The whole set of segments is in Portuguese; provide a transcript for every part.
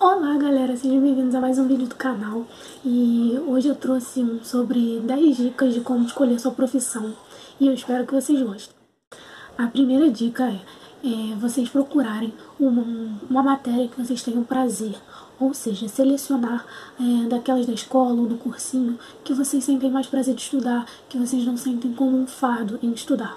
Olá galera, sejam bem-vindos a mais um vídeo do canal. E hoje eu trouxe sobre 10 dicas de como escolher sua profissão e eu espero que vocês gostem. A primeira dica é vocês procurarem uma matéria que vocês tenham prazer, ou seja, selecionar daquelas da escola ou do cursinho que vocês sentem mais prazer de estudar, que vocês não sentem como um fardo em estudar.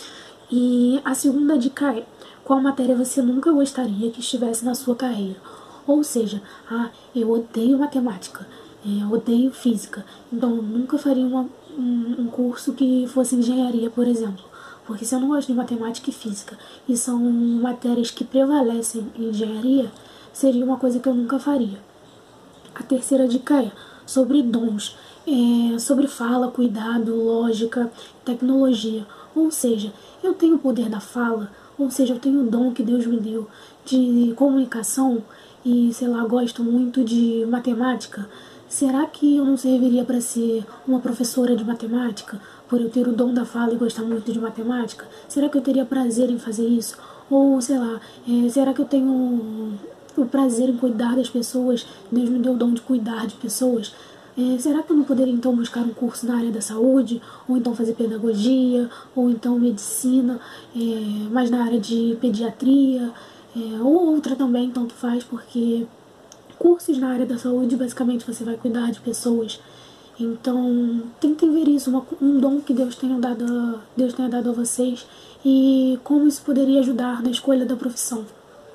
E a segunda dica é: qual matéria você nunca gostaria que estivesse na sua carreira? Ou seja, eu odeio matemática, eu odeio física, então eu nunca faria um curso que fosse engenharia, por exemplo. Porque se eu não gosto de matemática e física, e são matérias que prevalecem em engenharia, seria uma coisa que eu nunca faria. A terceira dica é sobre dons, sobre fala, cuidado, lógica, tecnologia. Ou seja, eu tenho o poder da fala, ou seja, eu tenho o dom que Deus me deu de comunicação e, sei lá, gosto muito de matemática. Será que eu não serviria para ser uma professora de matemática, por eu ter o dom da fala e gostar muito de matemática? Será que eu teria prazer em fazer isso? Ou, sei lá, será que eu tenho o prazer em cuidar das pessoas? Deus me deu o dom de cuidar de pessoas. Será que eu não poderia então buscar um curso na área da saúde, ou então fazer pedagogia, ou então medicina, mas na área de pediatria, ou outra também, tanto faz, porque cursos na área da saúde, basicamente você vai cuidar de pessoas. Então, tentem ver isso, um dom que Deus tenha dado a vocês e como isso poderia ajudar na escolha da profissão.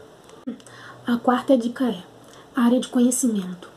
A quarta dica é área de conhecimento.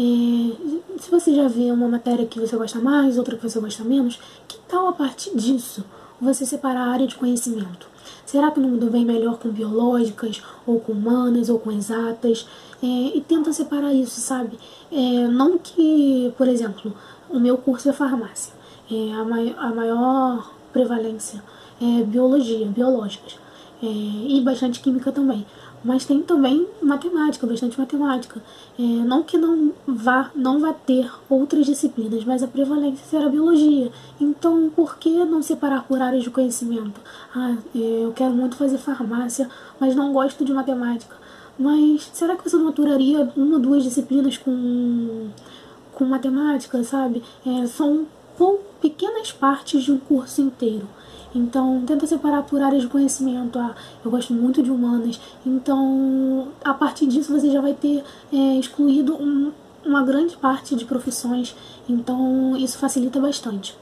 Se você já vê uma matéria que você gosta mais, outra que você gosta menos, que tal a partir disso você separar a área de conhecimento? Será que não mundo vem melhor com biológicas, ou com humanas, ou com exatas? E tenta separar isso, sabe? Não que, por exemplo, o meu curso é farmácia. A maior prevalência é biologia, biológicas. E bastante química também. Mas tem também matemática, bastante matemática. Não que não vá ter outras disciplinas, mas a prevalência será a biologia. Então, por que não separar por áreas de conhecimento? Eu quero muito fazer farmácia, mas não gosto de matemática. Mas será que você não aturaria uma ou duas disciplinas com matemática, sabe? São pequenas partes de um curso inteiro. Então, tenta separar por áreas de conhecimento. Eu gosto muito de humanas. Então, a partir disso, você já vai ter excluído uma grande parte de profissões. Então, isso facilita bastante.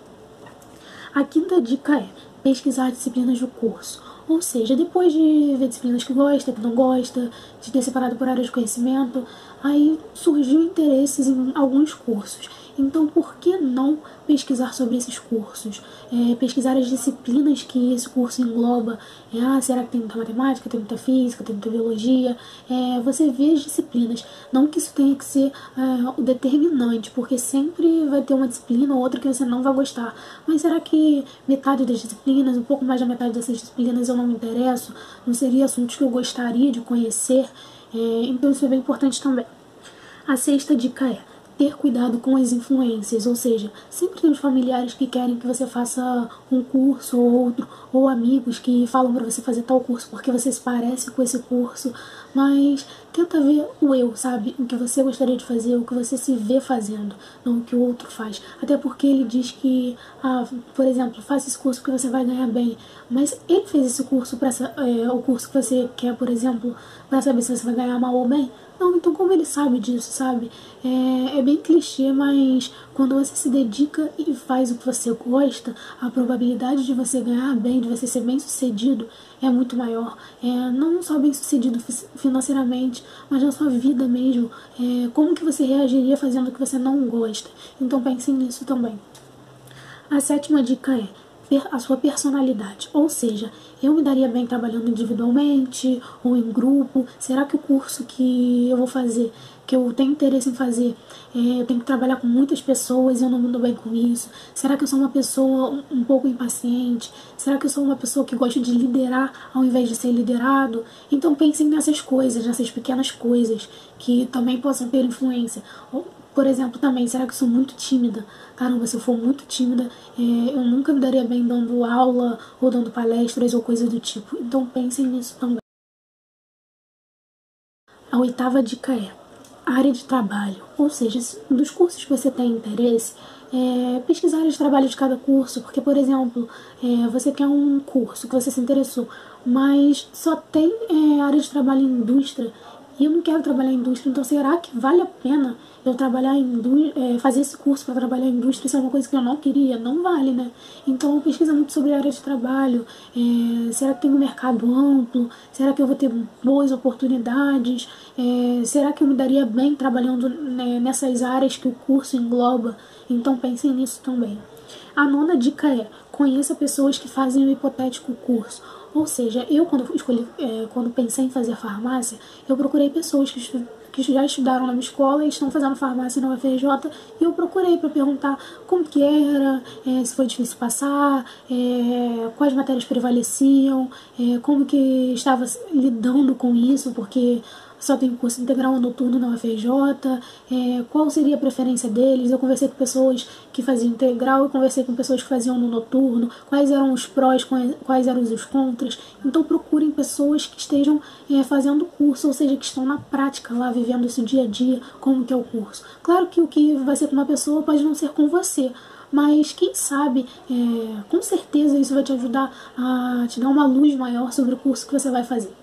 A quinta dica é pesquisar disciplinas do curso. Ou seja, depois de ver disciplinas que gosta, que não gosta, de ter separado por áreas de conhecimento, aí surgiu interesses em alguns cursos. Então, por que não pesquisar sobre esses cursos? Pesquisar as disciplinas que esse curso engloba. Será que tem muita matemática, tem muita física, tem muita biologia? Você vê as disciplinas. Não que isso tenha que ser o determinante, porque sempre vai ter uma disciplina ou outra que você não vai gostar. Mas será que metade das disciplinas, um pouco mais da metade dessas disciplinas eu não me interesso? Não seria assuntos que eu gostaria de conhecer? Então isso é bem importante também. A sexta dica é ter cuidado com as influências, ou seja, sempre tem os familiares que querem que você faça um curso ou outro, ou amigos que falam pra você fazer tal curso porque você se parece com esse curso, mas tenta ver o eu, sabe? O que você gostaria de fazer, o que você se vê fazendo, não o que o outro faz. Até porque ele diz que, por exemplo, faça esse curso porque você vai ganhar bem, mas ele fez esse curso o curso que você quer, por exemplo, pra saber se você vai ganhar mal ou bem. Não, então como ele sabe disso, sabe? É bem clichê, mas quando você se dedica e faz o que você gosta, a probabilidade de você ganhar bem, de você ser bem sucedido, é muito maior. Não só bem sucedido financeiramente, mas na sua vida mesmo. Como que você reagiria fazendo o que você não gosta? Então pensem nisso também. A sétima dica é a sua personalidade, ou seja, eu me daria bem trabalhando individualmente ou em grupo? Será que o curso que eu vou fazer, que eu tenho interesse em fazer, eu tenho que trabalhar com muitas pessoas e eu não me dou bem com isso? Será que eu sou uma pessoa um pouco impaciente? Será que eu sou uma pessoa que gosta de liderar ao invés de ser liderado? Então pensem nessas coisas, nessas pequenas coisas que também possam ter influência. Por exemplo, também, será que eu sou muito tímida? Caramba, se eu for muito tímida, eu nunca me daria bem dando aula ou dando palestras ou coisa do tipo. Então pensem nisso também. A oitava dica é área de trabalho, ou seja, dos cursos que você tem interesse, pesquisar a área de trabalho de cada curso, porque, por exemplo, você quer um curso que você se interessou, mas só tem área de trabalho em indústria, e eu não quero trabalhar em indústria, então será que vale a pena eu trabalhar fazer esse curso para trabalhar em indústria? Isso é uma coisa que eu não queria? Não vale, né? Então pesquisa muito sobre a área de trabalho, será que tem um mercado amplo? Será que eu vou ter boas oportunidades? Será que eu me daria bem trabalhando, né, nessas áreas que o curso engloba? Então pensem nisso também. A nona dica é: conheça pessoas que fazem o hipotético curso. Ou seja, eu quando pensei em fazer farmácia, eu procurei pessoas que já estudaram na minha escola e estão fazendo farmácia na UFRJ, e eu procurei para perguntar como que era, se foi difícil passar, quais matérias prevaleciam, como que estava lidando com isso, porque só tem curso integral noturno na UFRJ, qual seria a preferência deles. Eu conversei com pessoas que faziam integral, eu conversei com pessoas que faziam no noturno, quais eram os prós, quais eram os contras. Então procurem pessoas que estejam fazendo curso, ou seja, que estão na prática lá, vivendo esse dia a dia, como que é o curso. Claro que o que vai ser com uma pessoa pode não ser com você, mas quem sabe, com certeza isso vai te ajudar a te dar uma luz maior sobre o curso que você vai fazer.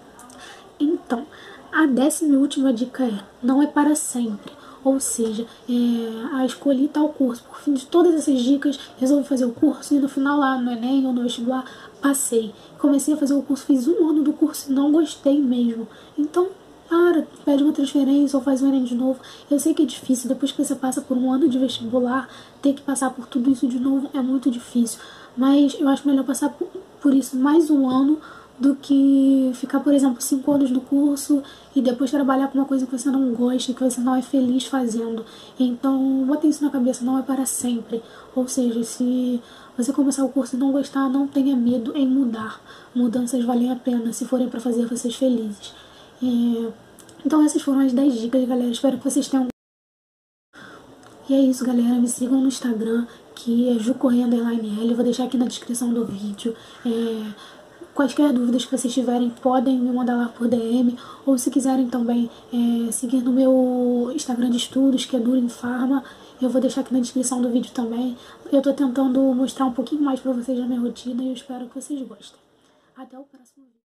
Então, a 10ª e última dica é: não é para sempre. Ou seja, escolhi tal curso. Por fim de todas essas dicas, resolvi fazer o curso e no final lá no Enem ou no vestibular, passei. Comecei a fazer o curso, fiz um ano do curso e não gostei mesmo. Então, pede uma transferência ou faz o Enem de novo. Eu sei que é difícil, depois que você passa por um ano de vestibular, ter que passar por tudo isso de novo é muito difícil. Mas eu acho melhor passar por isso mais um ano do que ficar, por exemplo, 5 anos no curso e depois trabalhar com uma coisa que você não gosta, que você não é feliz fazendo. Então, bota isso na cabeça, não é para sempre. Ou seja, se você começar o curso e não gostar, não tenha medo em mudar. Mudanças valem a pena se forem para fazer vocês felizes. Então essas foram as 10 dicas, galera. Espero que vocês tenham. E é isso, galera. Me sigam no Instagram, que é jucorrendo_l. Eu vou deixar aqui na descrição do vídeo. Quaisquer dúvidas que vocês tiverem, podem me mandar lá por DM. Ou se quiserem também seguir no meu Instagram de estudos, que é Durin Pharma. Eu vou deixar aqui na descrição do vídeo também. Eu tô tentando mostrar um pouquinho mais pra vocês da minha rotina e eu espero que vocês gostem. Até o próximo vídeo.